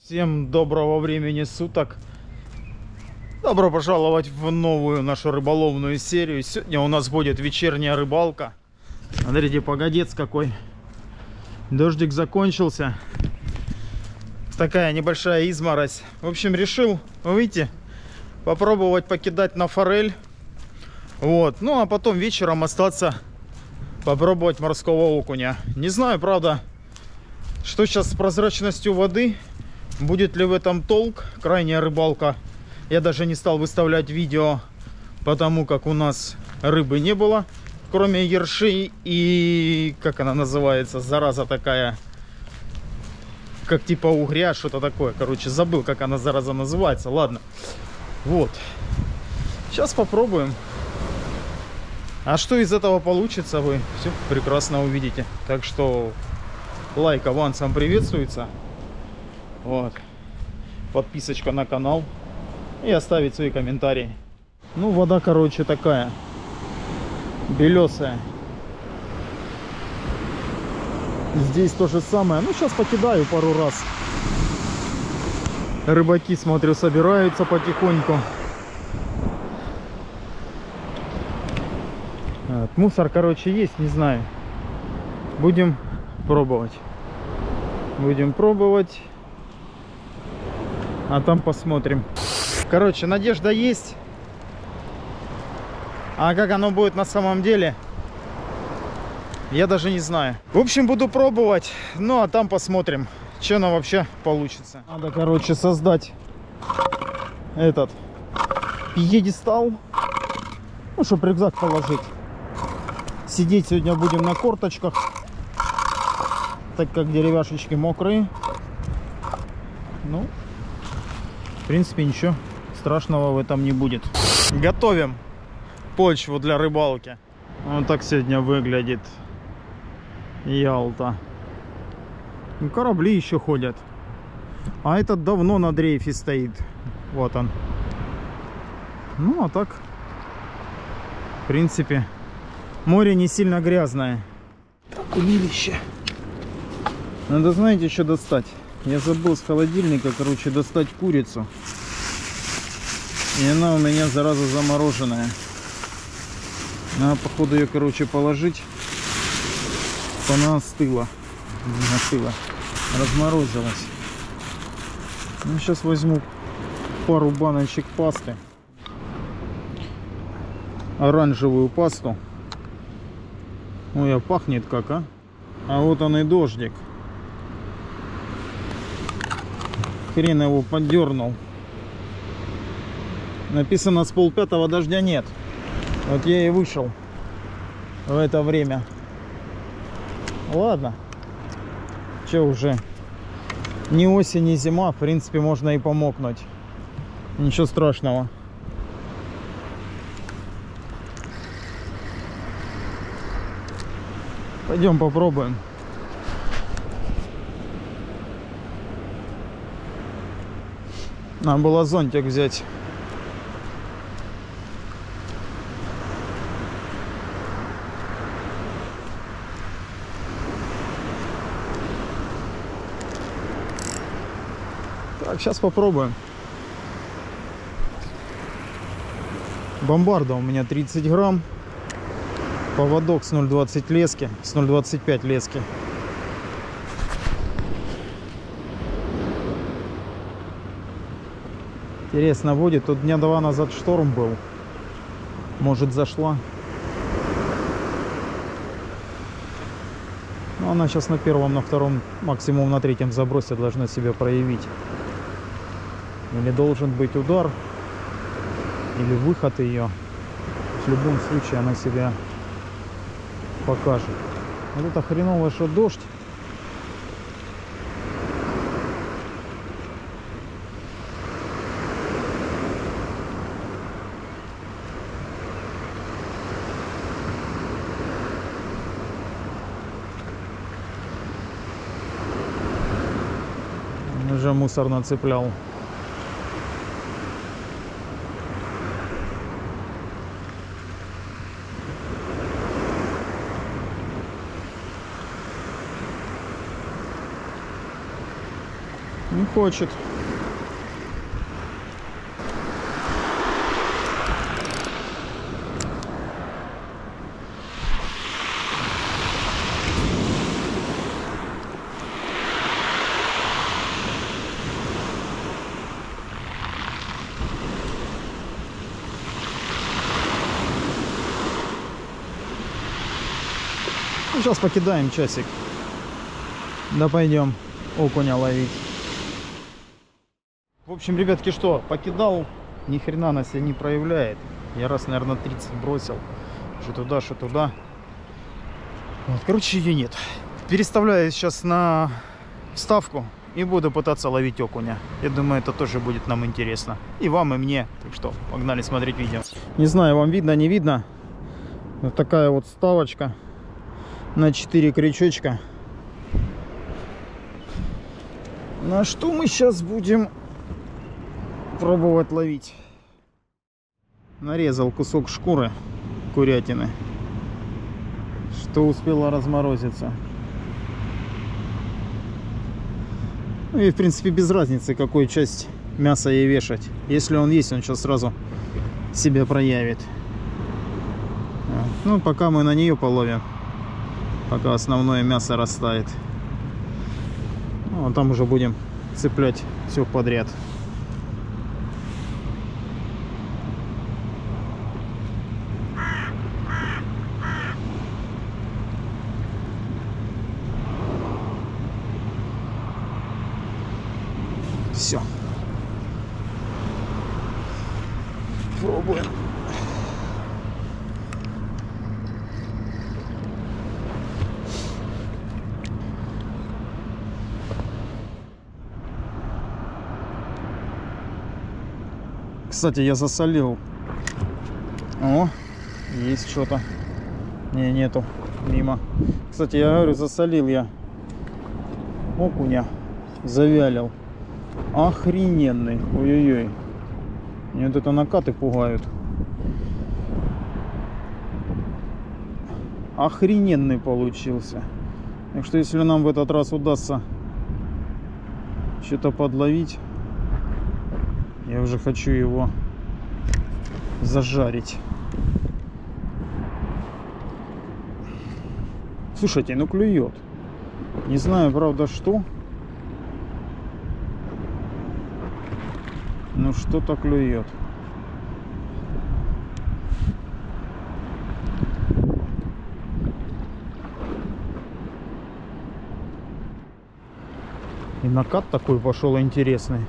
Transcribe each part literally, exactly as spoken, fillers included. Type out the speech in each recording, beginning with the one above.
Всем доброго времени суток. Добро пожаловать в новую нашу рыболовную серию. Сегодня у нас будет вечерняя рыбалка. Смотрите, погодец какой. Дождик закончился. Такая небольшая изморозь. В общем, решил выйти, попробовать покидать на форель. Вот. Ну, а потом вечером остаться, попробовать морского окуня. Не знаю, правда, что сейчас с прозрачностью воды. Будет ли в этом толк? Крайняя рыбалка. Я даже не стал выставлять видео, потому как у нас рыбы не было, кроме ершей и, как она называется, зараза такая, как типа угря, что-то такое. Короче, забыл, как она зараза называется. Ладно. Вот. Сейчас попробуем. А что из этого получится, вы все прекрасно увидите. Так что лайк авансом приветствуется. Вот. Подписочка на канал. И оставить свои комментарии. Ну, вода, короче, такая. Белесая. Здесь то же самое. Ну, сейчас покидаю пару раз. Рыбаки, смотрю, собираются потихоньку. Вот. Мусор, короче, есть, не знаю. Будем пробовать. Будем пробовать. А там посмотрим. Короче, надежда есть. А как оно будет на самом деле, я даже не знаю. В общем, буду пробовать. Ну, а там посмотрим, что оно вообще получится. Надо, короче, создать этот пьедестал. Ну, чтобы рюкзак положить. Сидеть сегодня будем на корточках, так как деревяшечки мокрые. Ну, в принципе, ничего страшного в этом не будет. Готовим почву для рыбалки. Вот так сегодня выглядит Ялта. И корабли еще ходят. А этот давно на дрейфе стоит. Вот он. Ну, а так, в принципе, море не сильно грязное. Так, удилище. Надо, знаете, что достать? Я забыл с холодильника, короче, достать курицу. И она у меня, зараза, замороженная. Надо, походу, ее, короче, положить. Она остыла. Не остыла. Разморозилась. Ну, сейчас возьму пару баночек пасты. Оранжевую пасту. Ой, а пахнет как, а? А вот он и дождик. Хрен его поддернул. Написано, с полпятого дождя нет. Вот я и вышел в это время. Ладно. Че уже? Ни осень, ни зима. В принципе, можно и помокнуть. Ничего страшного. Пойдем попробуем. Надо было зонтик взять. Так, сейчас попробуем. Бомбарда у меня тридцать грамм. Поводок с ноль двадцать лески. С ноль двадцать пять лески. Интересно будет. Тут дня два назад шторм был. Может, зашла. Но она сейчас на первом, на втором, максимум на третьем забросе должна себя проявить. Или должен быть удар, или выход ее. В любом случае она себя покажет. Вот это хреново, что дождь. Уже мусор нацеплял. хочет. Сейчас покидаем часик. Да пойдем окуня ловить. В общем, ребятки, что, покидал, ни хрена на себя не проявляет. Я раз, наверное, тридцать бросил. Что туда, что туда. Вот, короче, ее нет. Переставляю сейчас на вставку и буду пытаться ловить окуня. Я думаю, это тоже будет нам интересно. И вам, и мне. Так что, погнали смотреть видео. Не знаю, вам видно, не видно. Вот такая вот ставочка. На четыре крючочка. На что мы сейчас будем пробовать ловить. Нарезал кусок шкуры курятины, что успела разморозиться. Ну и в принципе без разницы, какую часть мяса ей вешать. Если он есть, он сейчас сразу себя проявит. Ну пока мы на нее половим, пока основное мясо растает. Ну, а там уже будем цеплять все подряд. Все. Пробуем. Кстати, я засолил. О, есть что-то. Не, нету. Мимо. Кстати, я говорю, засолил я окуня. Завялил. Охрененный. Ой-ой-ой. Мне вот это накаты пугают. Охрененный получился. Так что если нам в этот раз удастся что-то подловить, я уже хочу его зажарить. Слушайте, ну клюет. Не знаю, правда, что. Ну что-то клюет. И накат такой пошел интересный.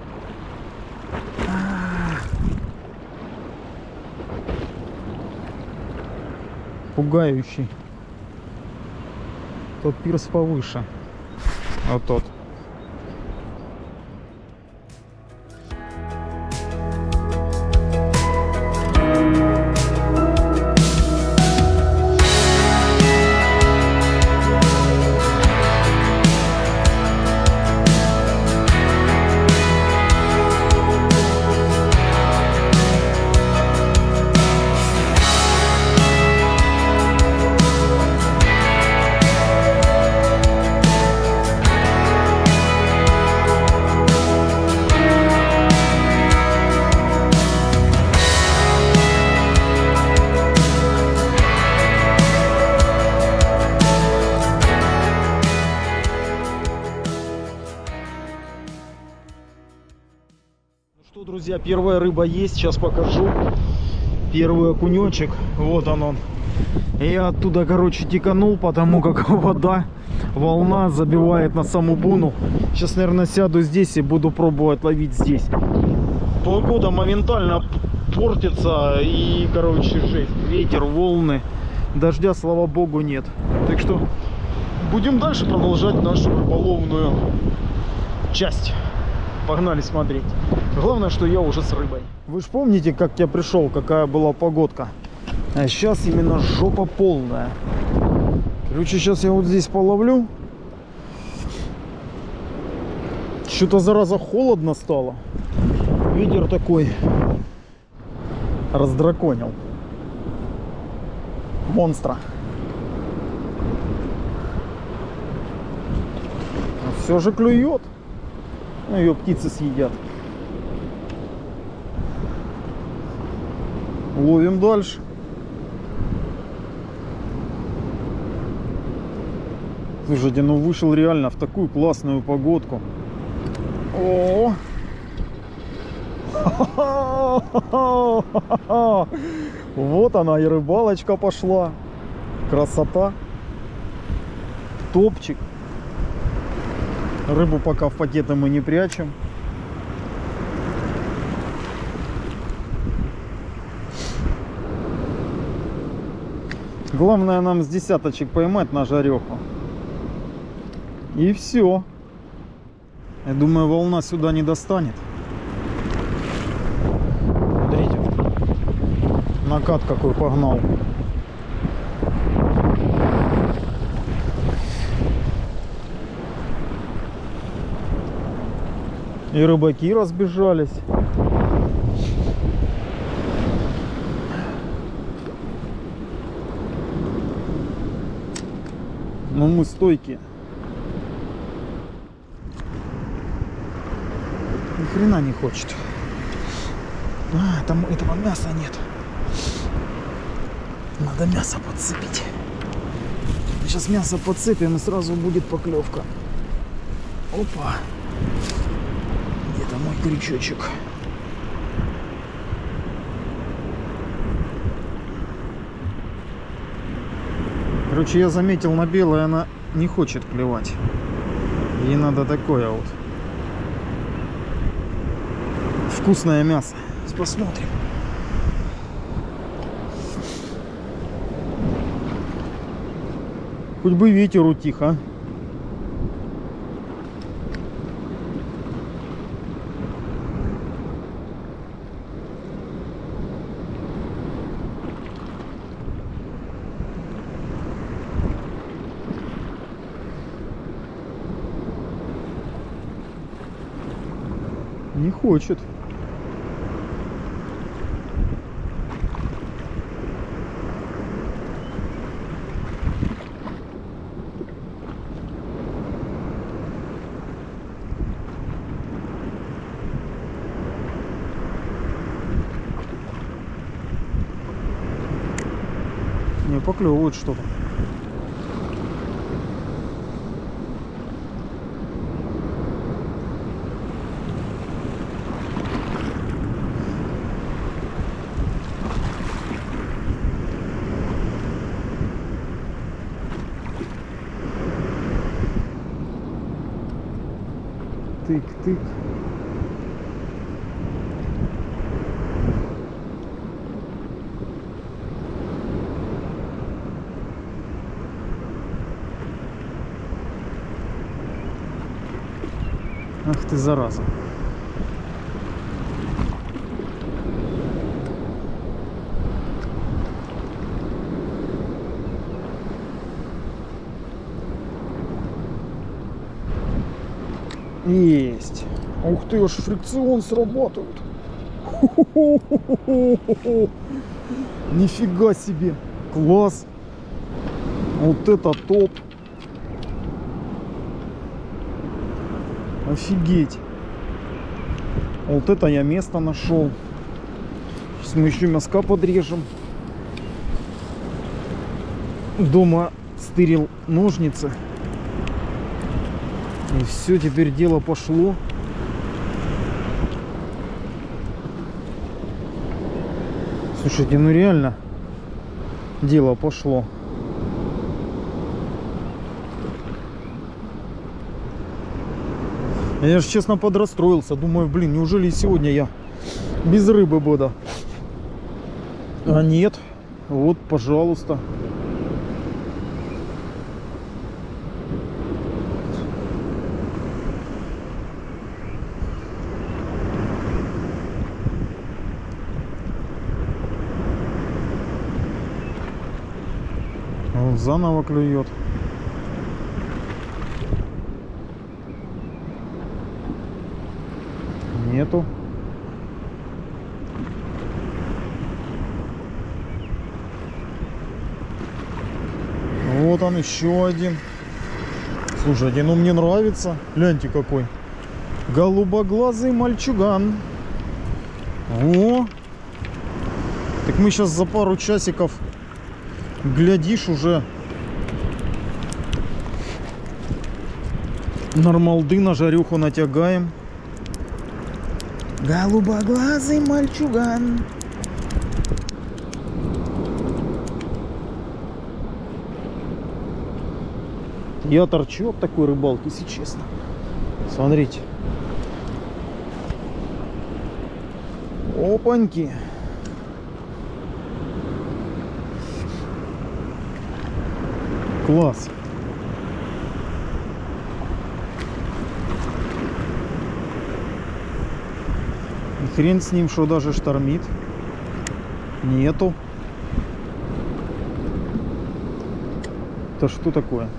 Пугающий. Тот пирс повыше. Вот тот. Друзья, первая рыба есть, сейчас покажу. Первый окунечек, вот он он. Я оттуда, короче, тиканул, потому как вода, волна забивает на саму буну. Сейчас, наверное, сяду здесь и буду пробовать ловить здесь. Погода моментально портится и, короче, жесть. Ветер, волны, дождя, слава богу, нет. Так что будем дальше продолжать нашу рыболовную часть. Погнали смотреть. Главное, что я уже с рыбой. Вы же помните, как я пришел, какая была погодка? А сейчас именно жопа полная. Короче, сейчас я вот здесь половлю. Что-то, зараза, холодно стало. Ветер такой раздраконил. Монстра. Но все же клюет. Ну, ее птицы съедят. Ловим дальше. Слушайте, ну вышел реально в такую классную погодку. О! Вот она и рыбалочка пошла. Красота. Топчик. Рыбу пока в пакеты мы не прячем. Главное нам с десяточек поймать на жареху. И все. Я думаю, волна сюда не достанет. Смотрите. Накат какой погнал. И рыбаки разбежались. Но мы стойкие. Ни хрена не хочет. А, там этого мяса нет. Надо мясо подцепить. Сейчас мясо подцепим, и сразу будет поклевка. Опа. Где-то мой крючочек. Короче, я заметил, на белое она не хочет клевать. Ей надо такое вот. Вкусное мясо. Сейчас посмотрим. Хоть бы ветер утих, а. Не хочет. Не поклевывает что-то. Тык-тык. Ах ты, зараза. Есть. Ух ты, аж фрикцион срабатывает. Нифига себе. Класс. Вот это топ. Офигеть. Вот это я место нашел. Сейчас мы еще мяска подрежем. Дома стырил ножницы. И все, теперь дело пошло. Слушайте, ну реально дело пошло. Я же честно подрастроился. Думаю, блин, неужели сегодня я без рыбы буду? А нет. Вот, пожалуйста. Вот заново клюет. Нету. Вот он, еще один. Слушайте, ну мне нравится. Гляньте какой. Голубоглазый мальчуган. О! Так мы сейчас за пару часиков, глядишь, уже нормалды на жарюху натягаем. Голубоглазый мальчуган. Я торчу от такой рыбалки, если честно. Смотрите. Опаньки. Класс. И хрен с ним, что даже штормит. Нету. Это что такое?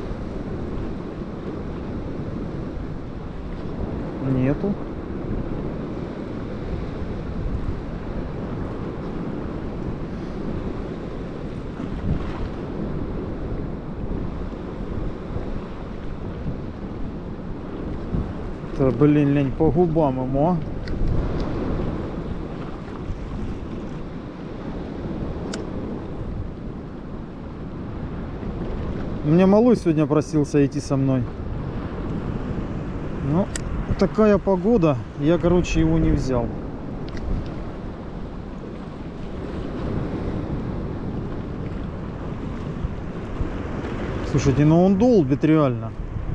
Нету. Да, блин, лень, по губам ему. У меня малой сегодня просился идти со мной. Ну, такая погода, я, короче, его не взял. Слушайте, ну он долбит реально.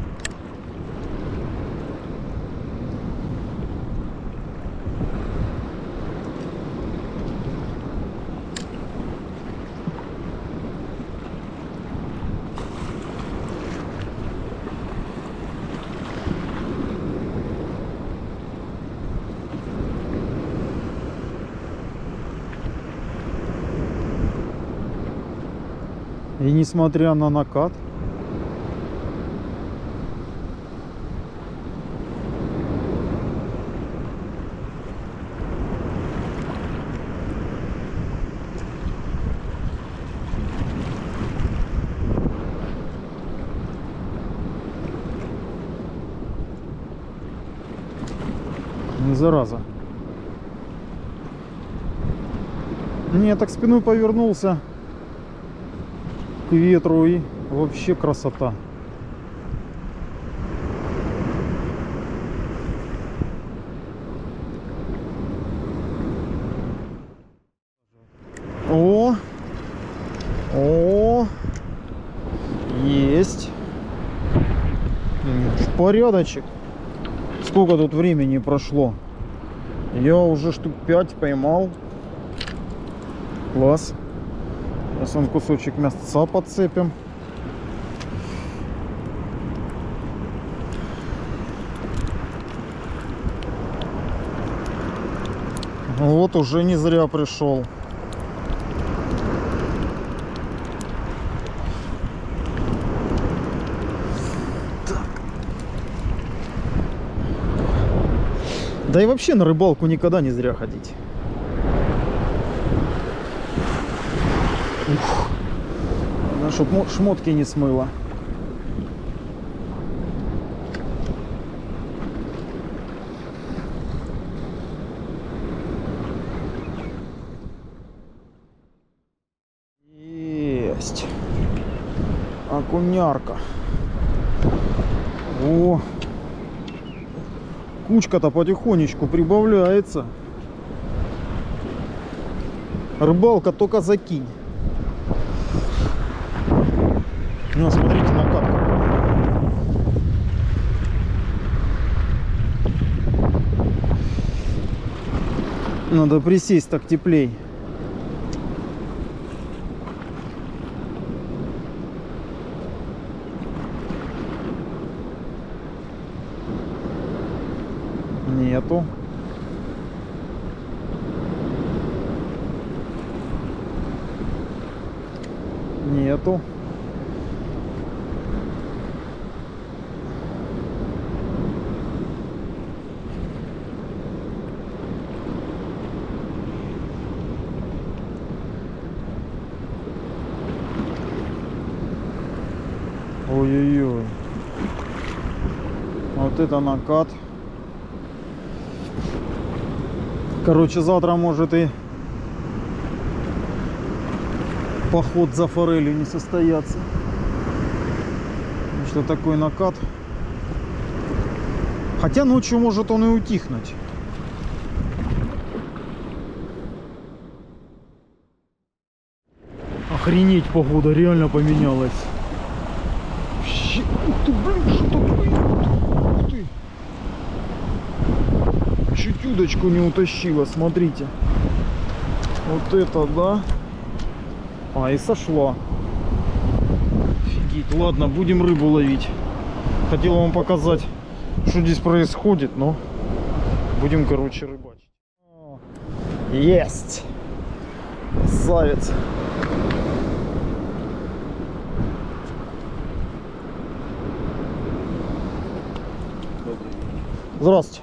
И несмотря на накат, не зараза. Не, я так спиной повернулся к ветру, и вообще красота. О, о, есть. Порядочек. Сколько тут времени прошло? Я уже штук пять поймал. Класс. Сейчас он кусочек мясца подцепим. Вот уже не зря пришел. Так. Да и вообще на рыбалку никогда не зря ходить. Ух. Да, чтоб шмотки не смыло. Есть. Окунярка. О, кучка-то потихонечку прибавляется. Рыбалка только закинь. Ну, смотрите, накат. Надо присесть, так теплей. Нету. Нету. Ой-ой-ой. Вот это накат. Короче, завтра может и поход за форелью не состояться. Что такой накат. Хотя ночью может он и утихнуть. Охренеть, погода реально поменялась. Вообще, ух ты, блин, что такое? Ух ты. Чуть удочку не утащила, смотрите. Вот это, да. А, и сошла. Офигеть. Ладно, будем рыбу ловить. Хотел вам показать, что здесь происходит, но будем, короче, рыбачить. Есть! Красавец! Здравствуйте!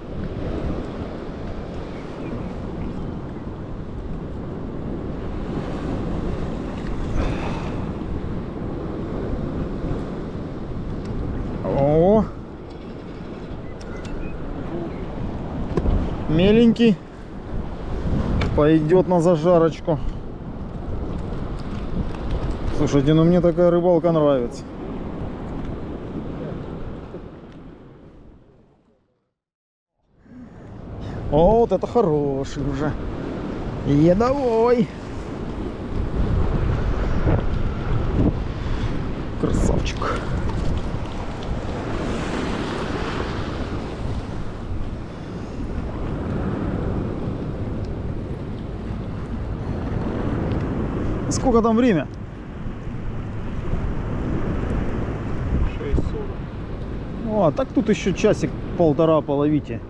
О, меленький, пойдет на зажарочку. Слушайте, ну мне такая рыбалка нравится. О, вот это хороший уже едовой. Красавчик. Сколько там время? шесть сорок. О, а так тут еще часик-полтора половите.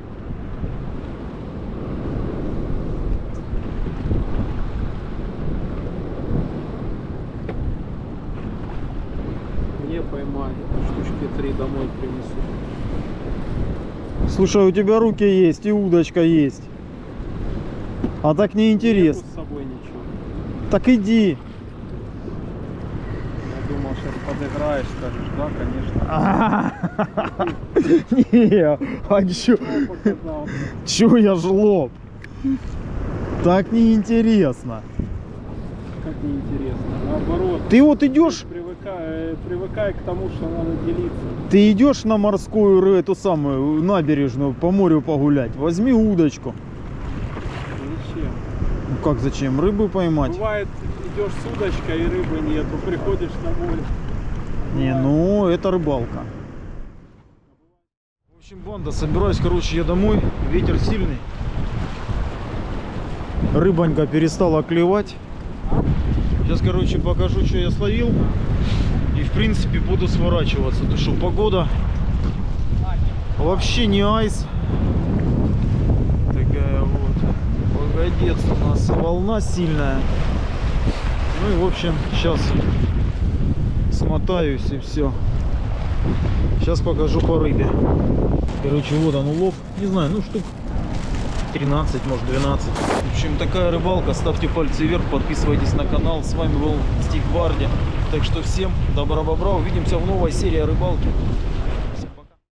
Не поймай. Штучки три домой принесу. Слушай, у тебя руки есть и удочка есть. А так не интересно. Нету с собой ничего. Так иди. Я думал, сейчас подыграешь, скажешь, да, конечно. Не, а чё? Чё я жлоб? Так неинтересно. Как неинтересно. Наоборот. Ты вот идешь, Привыкай, привыкай к тому, что надо делиться. ты идешь на морскую ры- эту самую набережную по морю погулять. Возьми удочку. Зачем? Ну как зачем? Рыбу поймать? Бывает, идешь с удочкой и рыбы нету, приходишь на море. Не, ну это рыбалка. В общем, банда, собираюсь, короче, я домой. Ветер сильный. Рыбонька перестала клевать. Сейчас, короче, покажу, что я словил. И, в принципе, буду сворачиваться. Потому что погода вообще не айс. Такая вот. Погодец, у нас волна сильная. Ну и, в общем, сейчас смотаюсь и все. Сейчас покажу по рыбе. Короче, вот он улов. Не знаю, ну штук тринадцать, может двенадцать. В общем, такая рыбалка. Ставьте пальцы вверх, подписывайтесь на канал. С вами был Стив Барди. Так что всем добра-бобра. Увидимся в новой серии рыбалки.